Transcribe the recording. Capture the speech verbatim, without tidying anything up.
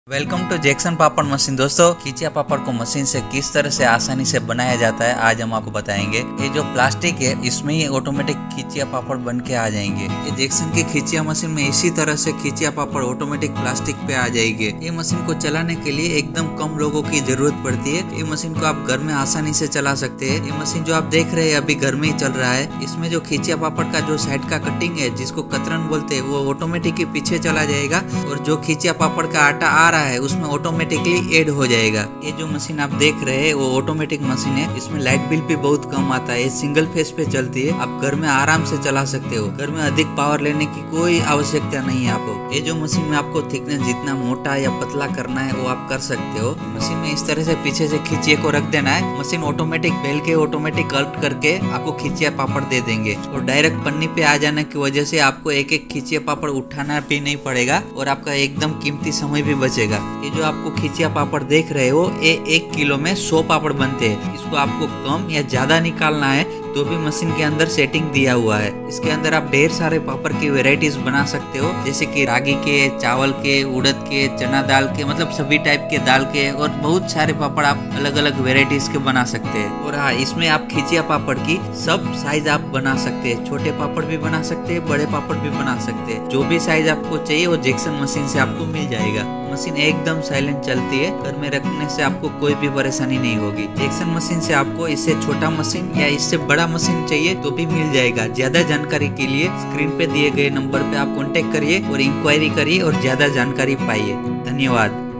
Welcome to Jackson papad machine. दोस्तों, खिचिया पापड़ को मशीन से किस तरह से आसानी से बनाया जाता है आज हम आपको बताएंगे। ये जो प्लास्टिक है इसमें ही ऑटोमेटिक खिचिया पापड़ बन के आ जाएंगे। ये जैक्सन की खिचिया मशीन में इसी तरह से खिचिया पापड़ ऑटोमेटिक प्लास्टिक पे आ जाएंगे। ये मशीन को चलाने के लिए एकदम कम लोगों की जरूरत पड़ती है। ये मशीन को आप घर में आसानी से चला सकते हैं। ये मशीन जो आप देख रहे हैं अभी घर में ही चल रहा है। इसमें जो खिचिया पापड़ का जो साइड का कटिंग है जिसको कतरन बोलते हैं वो ऑटोमेटिक ही पीछे चला जाएगा और जो खिचिया पापड़ का आटा आ रहा है उसमें ऑटोमेटिकली ऐड हो जाएगा। ये जो मशीन आप देख रहे हैं वो ऑटोमेटिक मशीन है। इसमें लाइट बिल भी बहुत कम आता है। सिंगल फेस पे चलती है। आप घर में आराम से चला सकते हो। घर में अधिक पावर लेने की कोई आवश्यकता नहीं है आपको। ये जो मशीन में आपको थिकनेस जितना मोटा या पतला करना है वो आप कर सकते हो। मशीन में इस तरह से पीछे से खिचिए को रख देना है। मशीन ऑटोमेटिक बेल के ऑटोमेटिक कट करके आपको खिचिया पापड़ दे देंगे और डायरेक्ट पन्नी पे आ जाने की वजह से आपको एक एक खिचिया पापड़ उठाना भी नहीं पड़ेगा और आपका एकदम कीमती समय भी बचेगा। ये जो आपको खिचिया पापड़ देख रहे हो ये एक किलो में सौ पापड़ बनते हैं। इसको आपको कम या ज्यादा निकालना है तो भी मशीन के अंदर सेटिंग दिया हुआ है। इसके अंदर आप ढेर सारे पापड़ की वेराइटीज बना सकते हो, जैसे कि रागी के, चावल के, उड़द के, चना दाल के, मतलब सभी टाइप के दाल के और बहुत सारे पापड़ आप अलग अलग वेराइटीज के बना सकते हैं। और हाँ, इसमें आप खिचिया पापड़ की सब साइज आप बना सकते हैं। छोटे पापड़ भी बना सकते हैं, बड़े पापड़ भी बना सकते हैं। जो भी साइज आपको चाहिए वो जैक्सन मशीन से आपको मिल जाएगा। मशीन एकदम साइलेंट चलती है। घर में रखने से आपको कोई भी परेशानी नहीं होगी। जैक्सन मशीन से आपको इससे छोटा मशीन या इससे बड़ा मशीन चाहिए तो भी मिल जाएगा। ज्यादा जानकारी के लिए स्क्रीन पे दिए गए नंबर पे आप कांटेक्ट करिए और इंक्वायरी करिए और ज्यादा जानकारी पाइए। धन्यवाद।